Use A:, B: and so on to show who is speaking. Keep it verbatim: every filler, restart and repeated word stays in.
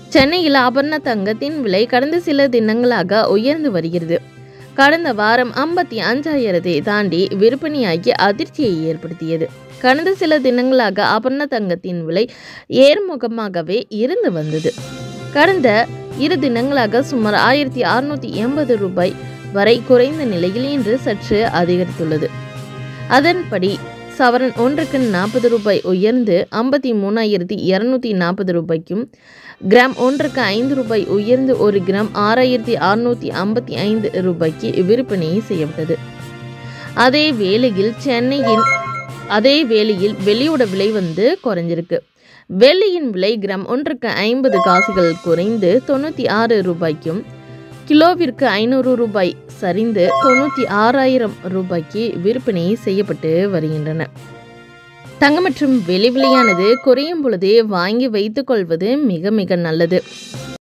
A: சென்னையில் ஆபரண தங்கத்தின் விலை கடந்த சில தினங்களாக உயர்ந்து வருகிறது. கடந்த வாரம் ஐம்பத்தி அஞ்சாயிரத்தை தாண்டி விற்பனையாகி அதிர்ச்சியை ஏற்படுத்தியது. கடந்த சில தினங்களாக ஆபரண தங்கத்தின் விலை ஏர்முகமாகவே இருந்து வந்தது. கடந்த இரு தினங்களாக சுமார் ஆயிரத்தி அறுநூத்தி எண்பது ரூபாய் வரை குறைந்த நிலையில் இன்று சற்று அதிகரித்துள்ளது. அதன்படி சவரன் ஒன்றுக்கு நாற்பது ரூபாய் உயர்ந்து ஐம்பத்தி மூணாயிரத்தி இருநூத்தி நாற்பது ரூபாய்க்கும், கிராம் ஒன்றுக்கு ஐந்து ரூபாய் உயர்ந்து ஒரு கிராம் ஆறாயிரத்தி அறுநூத்தி ஐம்பத்தி ஐந்து ரூபாய்க்கு விற்பனை செய்யப்பட்டது. அதே வேளையில் சென்னையின் அதே வேளையில் வெள்ளியோட விலை வந்து குறைஞ்சிருக்கு. வெள்ளியின் விலை கிராம் ஒன்றுக்கு ஐம்பது காசுகள் குறைந்து தொண்ணூற்றி ஆறு ரூபாய்க்கும், கிலோவிற்கு ஐநூறு ரூபாய் சரிந்து தொண்ணூற்றி ஆறாயிரம் ரூபாய்க்கு விற்பனை செய்யப்பட்டு வருகின்றன. தங்கம் மற்றும் வெள்ளி விலையானது குறையும் பொழுதே வாங்கி வைத்துக் கொள்வது மிக மிக நல்லது.